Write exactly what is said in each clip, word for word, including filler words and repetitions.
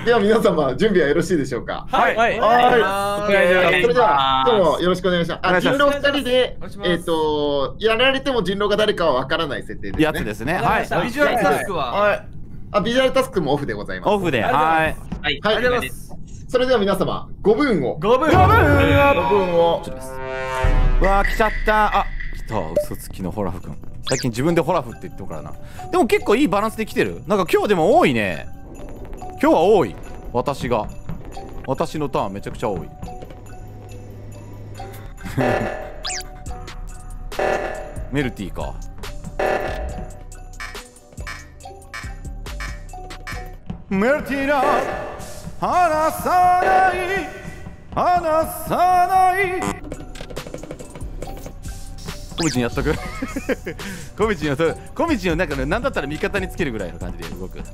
では皆様準備はよろしいでしょうか。 はいはいはい。それではどうもよろしくお願いします。あ、人狼ふたりでお願いしますえっとやられても人狼が誰かはわからない設定ですね。 やつですね。はい。 ビジュアルタスクははい。あ、ビジュアルタスクもオフでございます。 オフで。はい。 はい、 はい。 ありがとうございます。 それでは皆様ごぶんを。 ごぶん。ごぶん。 ごぶんを。 わあ来ちゃった。あ、来た。嘘つきのホラフ君。最近自分でホラフって言ってるからな。でも結構いいバランスで来てる。なんか今日でも多いね。今日は多い。私が。私のターンめちゃくちゃ多い。メルティーか。メルティーな離さない離さないコミチンやっとくコミチンやっとくコミチンをなんかね、なんだったら味方につけるぐらいの感じで動く。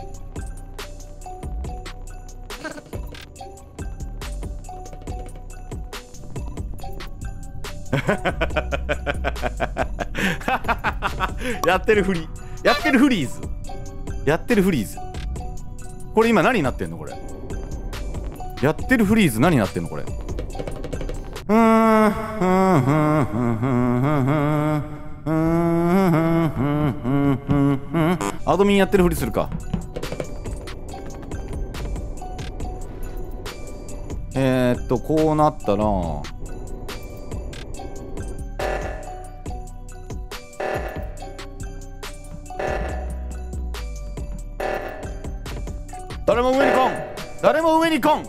やってるフリやってるフリーズやってるフリーズこれ今何になってんのこれ。やってるフリーズ何になってんのこれ。うーんアドミンやってるふりするか。えー、っとこうなったら誰も上に来ん誰も上に来ん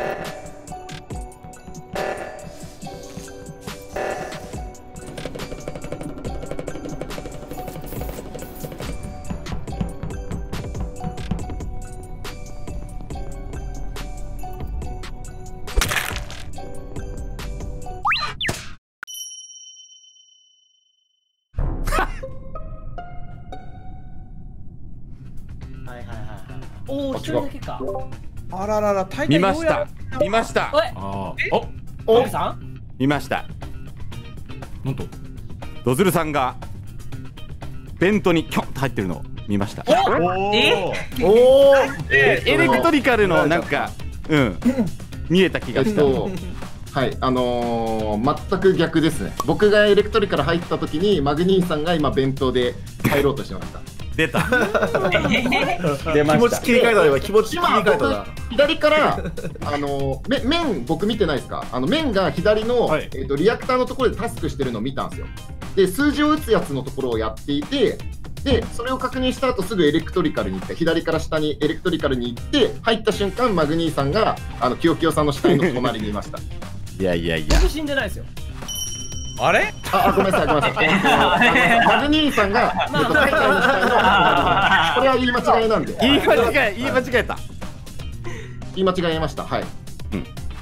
おお、一人だけか。 あららら、大見ました見ましたおい、 あお、おさん。 見ました。 なんとドズルさんがベントにキョンと入ってるのを見ました。 お、え、 おお。 エレクトリカルのなんかうん見えた気がした。 はい、あのー、全く逆ですね。僕がエレクトリカル入った時にマグニーさんが今弁当で入ろうとしてました。 出た出ました。 気持ち切り替えたよ。気持ち切り替えたな。 左からあのー、め面僕見てないですか。あの面が左の、はい、えっとリアクターのところでタスクしてるのを見たんですよ。で数字を打つやつのところをやっていて、でそれを確認した後すぐエレクトリカルに行って、左から下にエレクトリカルに行って入った瞬間マグニーさんがあのキヨキヨさんの死体の隣にいました。 いやいやいや。 僕死んでないですよ。 あれ？ あ、ごめんなさい、ごめんなさい。マグニーさんが、えっと、大会の死体の、これは言い間違いなんで。 言い間違え、言い間違えた。 言い間違えました。はい。うん。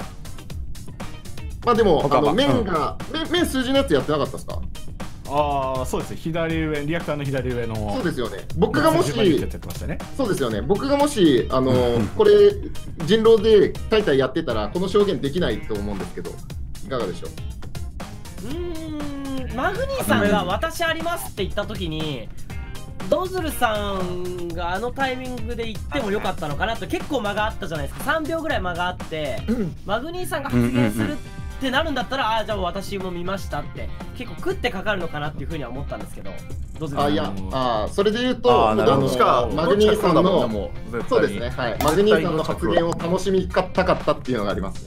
まあ、でも、あの、面が、面数字のやつやってなかったですか？ ああ、そうですね。左上、リアクターの左上の。 そうですよね。僕がもし、 ね、 そうですよね。僕がもし、あの、これ、人狼で大体やってたら、この証言できないと思うんですけど、いかがでしょう？ うーん、マグニーさんが私ありますって言った時にドズルさんがあのタイミングで言ってもよかったのかなと。結構間があったじゃないですか。さんびょうぐらい間があって、うん、マグニーさんが発言するってなるんだったら、ああじゃあ私も見ましたって結構食ってかかるのかなっていうふうには思ったんですけど、ドズルさん。 あ、いや、あ、それで言うと、 あ、どっちかマグニーさんの、そうですね、はい、マグニーさんの発言を楽しみたかったっていうのがあります。す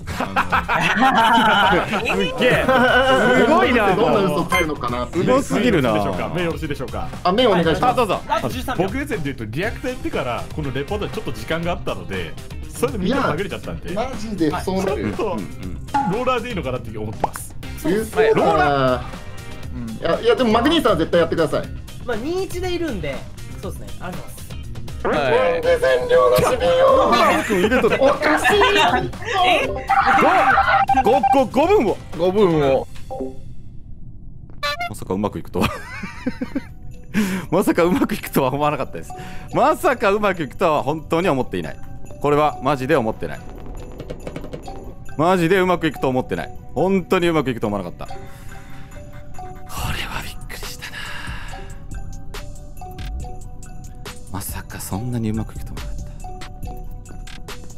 げえ、すごいな。 どんな嘘つくのかな。 すごすぎるな。 目よろしいでしょうか。 あ、目お願いします。 どうぞ。 僕目線で言うとリアクターやってからこのレポートにちょっと時間があったので、それでみんな紛れちゃったんで、 マジでそうなる。 ちょっとローラーでいいのかなって思ってます。 ローラー。いやいやでもマグニーさんは絶対やってください。 まあにいちでいるんで、そうですね。ありがとうございます。 なんで占領の指名をおかしいやん。 え？ ごごごぶんをごぶんを。 まさかうまくいくとはまさかうまくいくとは思わなかったです。まさかうまくいくとは本当に思っていない。これはマジで思ってない。マジでうまくいくと思ってない。本当にうまくいくと思わなかった。これはびっくりしたな。まさかそんなにうまくいくと思わなかっ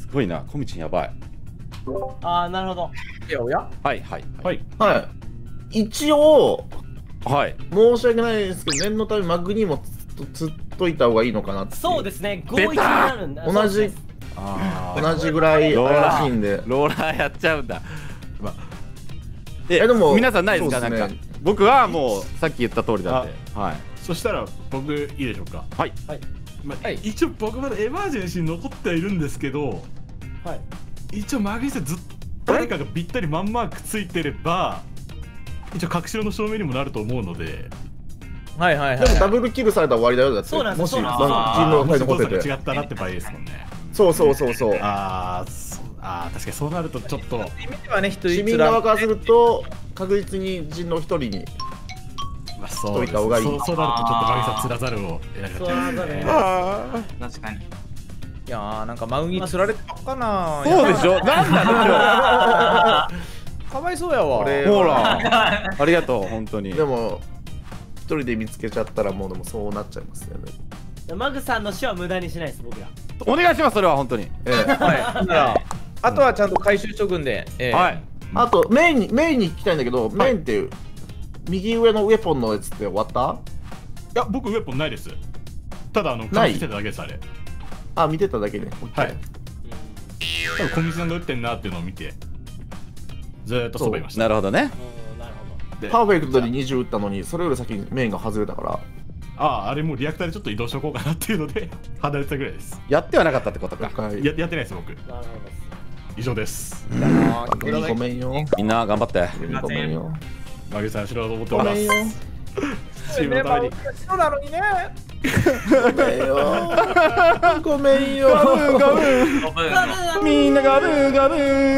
すごいな、コミチンやばい。 ああ、なるほど。 いやおやはいはいはいはい一応はい。 申し訳ないですけど念のためマグにもつっといた方がいいのかなっていう。 そうですね、合意になるんだ。 同じあー同じぐらいローラーらしいんで。 ローラーやっちゃうんだ。まあ、ええでも皆さんないですか、 そうですねなんか。僕はもうさっき言った通りだって。はい。 そしたら僕いいでしょうか。 はい。 まあ、 はい一応僕まだエマージェンシーに残ってはいるんですけど、 はい。 一応マグニさんずっと誰かがぴったりマンマークついてれば一応隠しろの証明にもなると思うので。 はいはいはい。でもダブルキルされたら終わりだよだって。 そうなんですもしそうなんです人狼が残ってて。 違ったなって場合ですもんね。 そうそうそうそう。 あーそあー確かにそうなるとちょっと意味ではね市民側からすると確実に人狼一人に。 まあそうですといた方がいいそうそうなるとちょっとマグニさんつらざるを得なくなっちゃいますね。 確かに。 いやーなんかマウギ釣られてばっかな。 そうでしょ。なんなの今かわいそうやわ。 俺日。ほら。ありがとう本当に。 でも一人で見つけちゃったらもうでもそうなっちゃいますよね。 マグさんの死は無駄にしないです、僕ら。 お願いしますそれは本当に。 ええ。 はい。だからあとはちゃんと回収処分で。えーはい。 あとメインにメインに聞きたいんだけど、メインっていう右上のウェポンのやつって終わった？ いや僕ウェポンないです。ただあのない隠してただけですあれ。 あ、見てただけで。 はい。多分小水さんが打ってんなっていうのを見てずーっとそばいました。 なるほどね。 うん、なるほど。 でパーフェクトでにじゅう打ったのに、それより先にメインが外れたから。 あああれもうリアクターでちょっと移動しとこうかなっていうので離れてたぐらいです。 やってはなかったってことか。 はい。 ややってないです僕。 なるほど。 以上です。 ごめんよ。 みんな頑張って。 ごめんよ。 マグさんしろと思っております。 ごめんよ。 チームのために。 そうなのにね。 ごめんよ。ごめんよ。 ガブーごめんみんなガブーガブ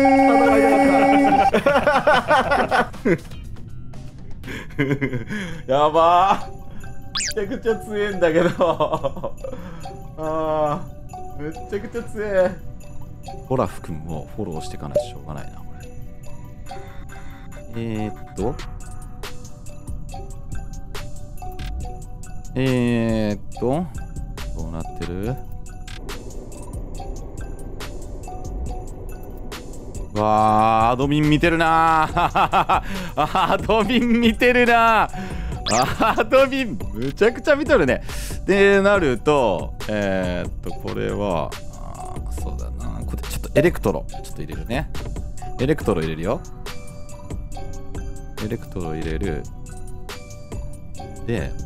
ーやばーめちゃくちゃ強えんだけどあーめっちゃくちゃ強え。オラフ君もフォローしていかないとしょうがないなこれ。えー、っとえー、っとどうなってる？わーアドミン見てるなーアドミン見てるなーアドミンむちゃくちゃ見とるね。でなるとえー、っとこれはあーそうだなこれちょっとエレクトロちょっと入れるね。エレクトロ入れるよ。エレクトロ入れるで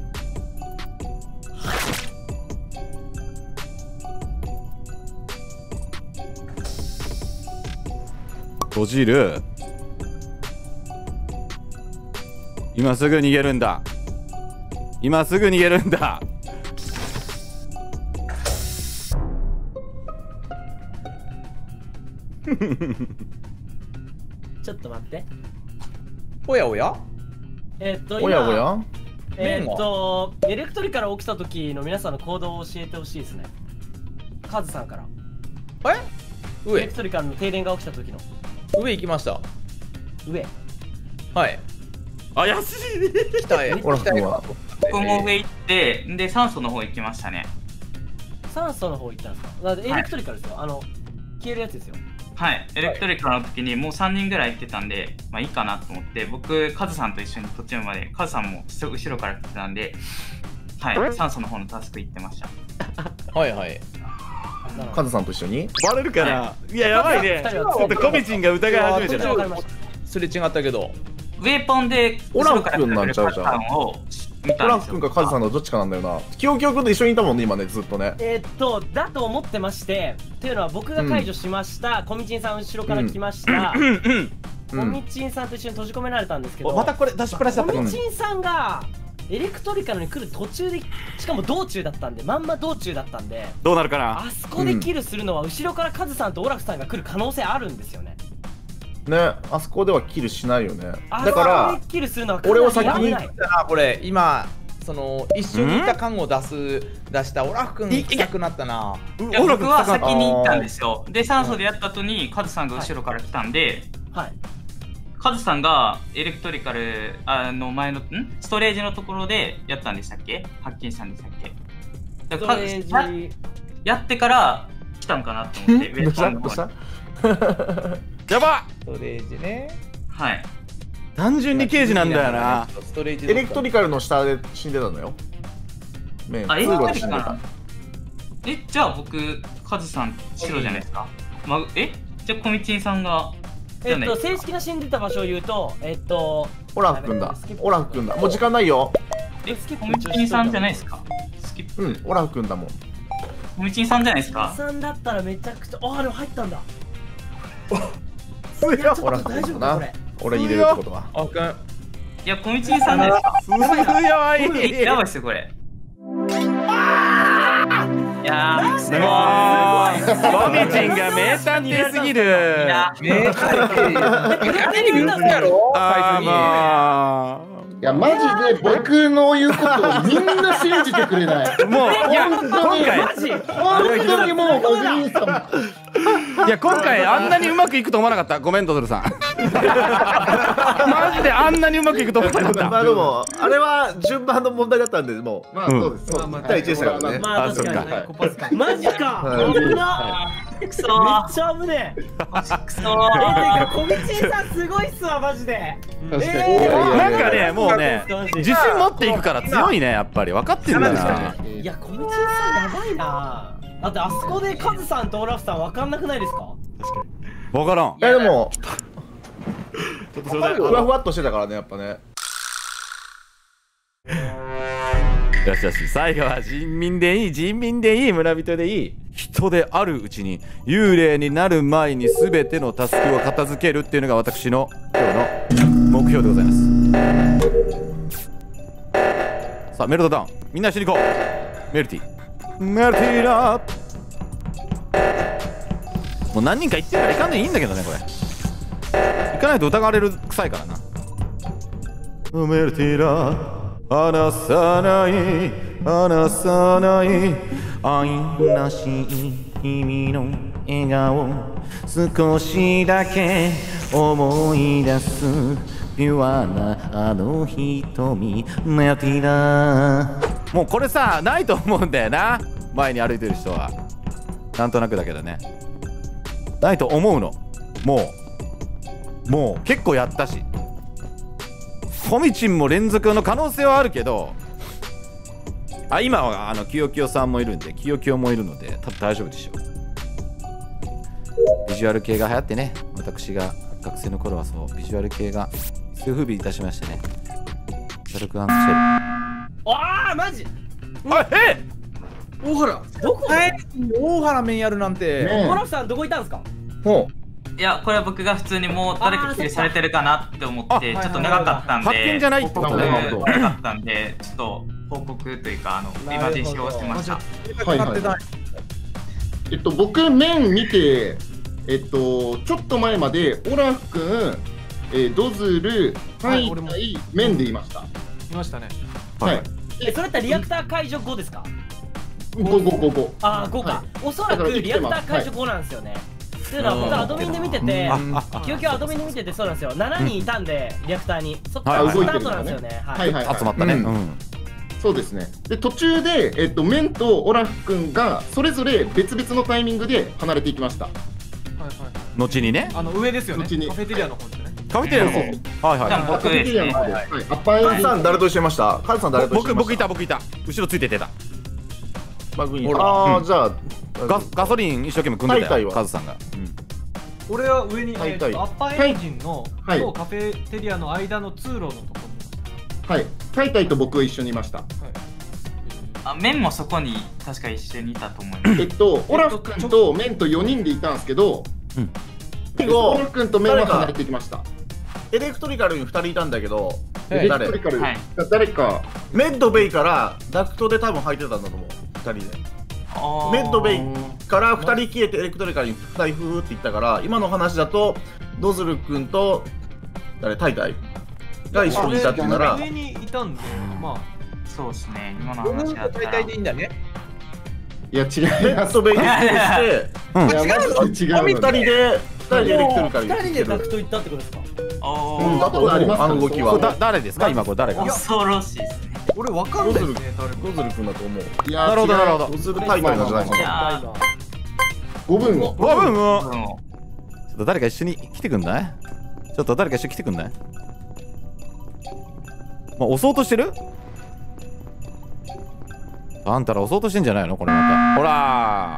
閉じる。今すぐ逃げるんだ。今すぐ逃げるんだ。 ちょっと待って。 おやおや。 えーっと、 おやお今、 や。 えーっと、エレクトリカル起きた時の皆さんの行動を教えてほしいですね。カズさんから。 え？ エレ上クトリカルの停電が起きた時の上行きました。 上。 はい。 怪しい。 北へ。 オラフ君は。 僕も上行ってで酸素の方行きましたね。 酸素の方行ったんですか？だってエレクトリカルですよ。あの、消えるやつですよ。 はいエレクトリカルの時にもうさんにんぐらい行ってたんでまあいいかなと思って僕カズさんと一緒に途中までカズさんも後ろから来てたんではい酸素の方のタスク行ってました。 はいはい。 カズさんと一緒に。 バレるかな。いややばいね。ちょっとコミチンが疑い始めてる。 わかりました。 すれ違ったけど。 ウェポンでオラフ君なんちゃうじゃん後ろから来たのを見オたんですよ。 ラフ君かカズさんのどっちかなんだよな。キヨキヨ君と一緒にいたもんね今ねずっとね。 えーっと、だと思ってまして、というのは僕が解除しました、コミチンさん後ろから来ました、コミチンさんと一緒に閉じ込められたんですけど、 またこれ出しっぱなしだったかも。 コミチンさんがエレクトリカルに来る途中で、しかも道中だったんで、まんま道中だったんで、 どうなるかな。 あそこでキルするのは後ろからカズさんとオラフさんが来る可能性あるんですよね。 ね、あそこではキルしないよね。 あだからそこでキルするのは俺を先に危ない。 あこれ今その一緒にいた看護を出す出したオラフ君行きたくなったな。 いや僕は先に行ったんですよ。で酸素でやった後にカズさんが後ろから来たんで、 はい。 カズさんがエレクトリカルあの前のんストレージのところでやったんでしたっけ？発見したんでしたっけ？だからカズストレージややってから来たんかなと思って、ウどうしたェポンの方どうしたやばストレージね。 はい。 単純に刑事なんだよな。 ストレージエレクトリカルの下で死んでたのよ。メンあ、エレ通クトリカル路で死んでた。 え、じゃあ僕、カズさん白じゃないですか。ま、えじゃあコミチンさんが、 えっと正式な死んでた場所を言うと、えっとオラフ君だ。オラフ君だ。もう時間ないよ。 え、コミチンさんじゃないですか。スキップ。 うん、オラフ君だもん。 コミチンさんじゃないですか。 さんだったらめちゃくちゃ、ああでも入ったんだ。 オいやちょっラフと大丈君だな夫かこれ。。 俺に入れるってことは。 あかん。 いや、コミチンさんじゃないですか。 強い。 え、やばいっすよ、これ。いやー、すごい。 コミチンが名探偵すぎる。 いや、 ねえ、誰に言うんやろあーまいや、マジで僕の言うことをみんな信じてくれない。 あもういや本当に今回マジ本当にもうおじいさん。 いや今回あんなにうまくいくと思わなかった。ごめんドドルさん。マジであんなにうまくいくと思わなかった。 まあでも、あれは順番の問題だったんで、もう。 まあそうです。そうですまあ第一でしたからねまあ確かにあねコパスかマジかはい危なくそめー。 っちゃ危ねえくそえてー。 かコミチンさんすごいっすわマジで確かに。 えーいやいやいやなんかねもうね自信持っていくから強いねやっぱり分かってんだな。 いやコミチンさんやばいなだってあそこでカズさんとオラフさん分かんなくないですか分からん。 え、でも、 ちょっとそれでふわふわっとしてたからね、やっぱね。 よしよし最後は人民でいい人民でいい村人でいい人であるうちに幽霊になる前に全てのタスクを片付けるっていうのが私の今日の目標でございます。さあメルトダウンみんな一緒に行こう。メルティメルティーラーもう何人か言ってるから行かんでいいんだけどねこれ行かないと疑われる臭いからな。メルティーラー離さない離さない愛らしい君の笑顔少しだけ思い出すピュアなあの瞳メルティーラーもうこれさないと思うんだよな前に歩いてる人はなんとなくだけどねないと思うのもうもう結構やったしコミチンも連続の可能性はあるけどあ今はあのキヨキヨさんもいるんでキヨキヨもいるので多分大丈夫でしょう。ビジュアル系が流行ってね私が学生の頃はそうビジュアル系が一世風靡いたしましてねダルクアンドシェルああマジあえ大原どこえ大原面やるなんて。 ねオラフさんどこいたんですかもいや、これは僕が普通にもう誰かキルされてるかなって思って、 あちょっと長かったんで、 発見じゃないってことねなるほど長かったんで、ちょっと報告というか、あの、イマジンをしてました。 はいはいえっと僕面見てえっとちょっと前までオラフ君、えー、ドズルタイタイ面でいました。 いましたね。 はい。 えそれってリアクター解除後ですかごごごご。 ああごかはおそらくリアクター解除後なんですよねっていうのは僕アドミンで見ててキヨキヨアドミンで見ててそうなんですよしちにんいたんでリアクターにそっからスタートなんですよねはいはいはい。 集まったね、 うんうんそうですね。で途中でえっとメンとオラフ君がそれぞれ別々のタイミングで離れていきました。 はいはい。 後にねあの上ですよね。 後にカフェテリアの方ですね。 カフェテリアの方はいはいじゃあ僕カフェテリアの方で、はい、アッパーエンカズさん誰と一緒にいましたカズさん誰と一緒に僕僕いた僕いた後ろついて出たバグイン。ああ、じゃあ、 ガガソリン一生懸命組んでたよタイタイはカズさんが、 俺は上に、えはいはいーとアッパーエンジンの、 はいとカフェテリアの間の通路のところにいましはい。タイタイと僕一緒にいました。 た。はいあ、メンもそこに確か一緒にいたと思います。 えっとオラフ君とメンとよにんでいたんですけど、 最後オラフ君とメンは離れていきました。 エレクトリカルにふたりいたんだけど、 エレク誰トリカル、 はい誰かメッドベイからダクトで多分入ってたんだと思う、ふたりで。 あーメッドベイからふたり消えてエレクトリカルにふたりふーって言ったから、今の話だと、ドズル君と、誰、タイタイが一緒にいたっていうなら、 上にいたんで、まあ、 そうですね、今の僕話だったら。 大体でいいんだね。 いや違いメます。 ッドベイにして、 うんいやマジで違うのふたりで、ふたりでエレクトリカルにふたりでダクト行ったってことですかおうんーだと思う、あの動きこれだは。 誰ですか今これ誰が恐ろしいですね。 俺わかんないですね、誰も。 ドズル君だと思う。 いやなるほどなるほどドズルタイタイなんじゃないかいやな。 ーごぶんを。 ごぶんをうんちょっと誰か一緒に来てくんないちょっと誰か一緒に来てくんないまあ、押そうとしてるあんたら押そうとしてんじゃないのこれまた。ほら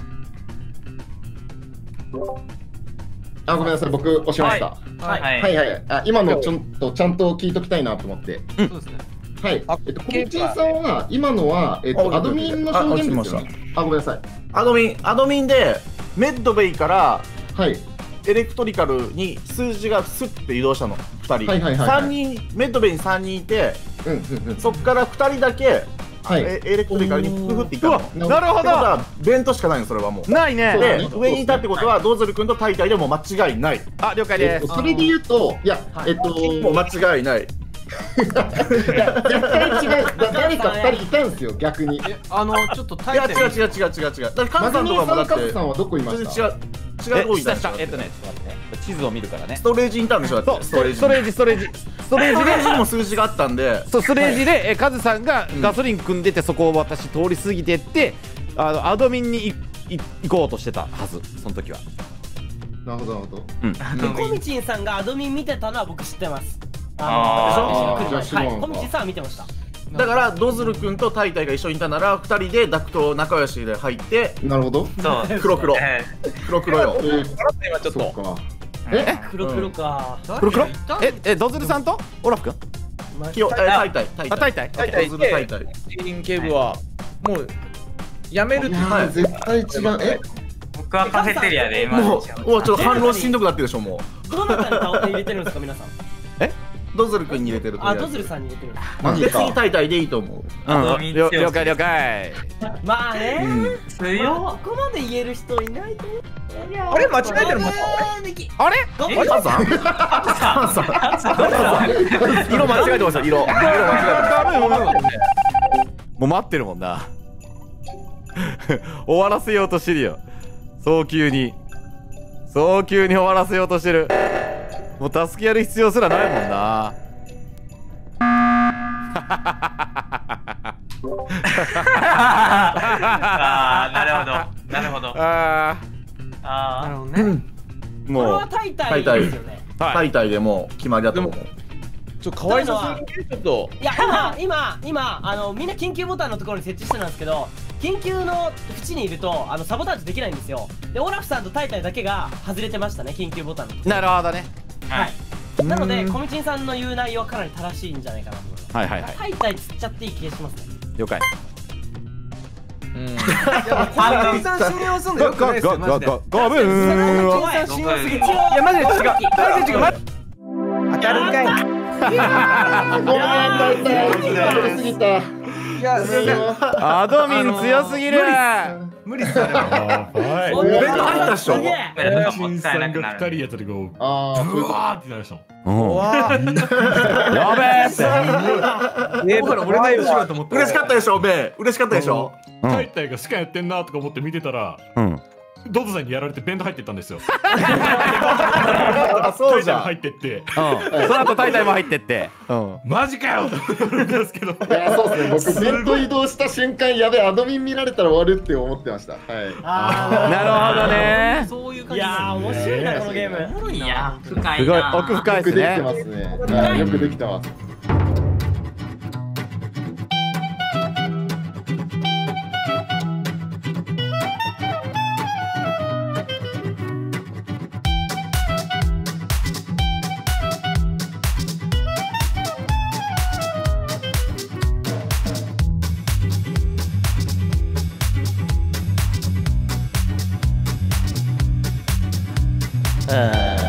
あ、ごめんなさい、僕押しました。 はいはいはいはい。あ、今のちょっとちゃんと聞いときたいなと思って。 そうですね。 はい。 あえっと、コミチンさんは今のは、えっと、 あアドミンの証言ですよね。あ、ごめんなさい。 アドミン、アドミンで、メッドベイからはい。 エレクトリカルに数字がスッて移動したの、ふたり。 はいはいはいはいさんにん、メッドベイにさんにんいて、 うんうんうん。 そっからふたりだけ、 はい。 えエレクトリカルにフフっていったの。ってなるほことどは、ベントしかないの、それはもう。 ないねでそうだね、 上にいたってことは、ドーゼル君とタイタイでも間違いない。 あ、了解ですえっと、それで言うと、いや、えっと、 もう間違いない。 いや絶対違う。だ誰かふたりいたんですよ、逆に。 えあのちょっとタいや、 イトル違う違う違う違う違う。だってカマグズさんとかもだニーさん、カって、 ズさんはどこいま全した然違う、違うとこえ、 いた下でしょ。 下えっとね、ちょっと待ってね地図を見るからねストレージインターンでしょ、だって。 そうストレージストレージストレージストレージでにも数字があったんで、 そうストレージで、えカズさんがガソリン組んでて、そこを私通り過ぎてってあのアドミンにいい行こうとしてたはずその時は。 なるほど、なるほど。 うんでコミチンさんがアドミン見てたのは僕知ってます。 あーのじゃあ知らんかはい、コミチンさんは見てました。 だからドズル君とタイタイが一緒にいたなら、ふたりでダクト仲良しで入って、 なるほど。 そう黒黒え黒黒よ。 えー、 今ちょっとそっか。 ーえ黒黒か。 黒黒誰かいたええドズルさんとオラフ君きよえタイタイタイタイあタイタイタイタイドズルタイタイ。 シーン警部はもうやめるっていやー、絶対違う。え僕はカフェテリアで今もう、もうちょっと反論しんどくなってるでしょ、もどなたに倒入れてるんですか皆さん。 う。ドズル君に入れてるとりあえずあドズルさんに入れてるんです。 マジ別にか。 タイタイでいいと思う。 うん了了解了解まあね。 強っここまで言える人いないと思う。 あれ間違えてる間違あれどえカズさんカズさん色間違えてますよ、色。色間違えてます。 もう待ってるもんな終わらせようとしてるよ早急に早急に終わらせようとしてるもう助けやる必要すらないもんなあーなるほどなるほどああなるほどね。 ーこれはもうタイタイですよね。 はいタイタイでもう決まりだと思う。 ちょっとかわいそうすぎるちょっといや今今今あのみんな緊急ボタンのところに設置してるんですけど、緊急の縁にいるとあのサボタージュできないんですよ。でオラフさんとタイタイだけが外れてましたね、緊急ボタンのところ。 なるほどねーはいなのでコミチンさんの言う内容はかなり正しいんじゃないかなと思います。 はいはいはいタイタイ釣っちゃっていい気がしますね。 了解うんいやコミチンさん信用すんのよくないですよマジで。 ゴブーンコミチンさん信用すぎる。いいやマジで違う。マジで違う。 当たるんかいごめん、大体。取りすぎた。 いやすいません。 アドミン強すぎる無理っすあれは。 はいおー弁当入ったっしょすげえこれなんか新もったいさが二なんくなる人やった時こうああ、 ブワーってなるでしょうんわやべえってえ僕ら俺の後ろだと思って。 嬉しかったでしょ、ベイ。嬉しかったでしょ。 うんタイタイがスカやってんなとか思って見てたらうんドズさんにやられて弁当入ってったんですよあ、そうじゃん。 タイタイも入ってってうんその後タイタイも入ってってうんマジかよと思ったんですけどいや、そうですね。僕、ベッド移動した瞬間、やべえ、アドミン見られたら終わるって思ってました。はい。 あなるほどねそういうーいやー面白いなこのゲーム。 おもろいな。 いや深すごいいな奥深いよくですねできてますね。はい、よくできてます。 うん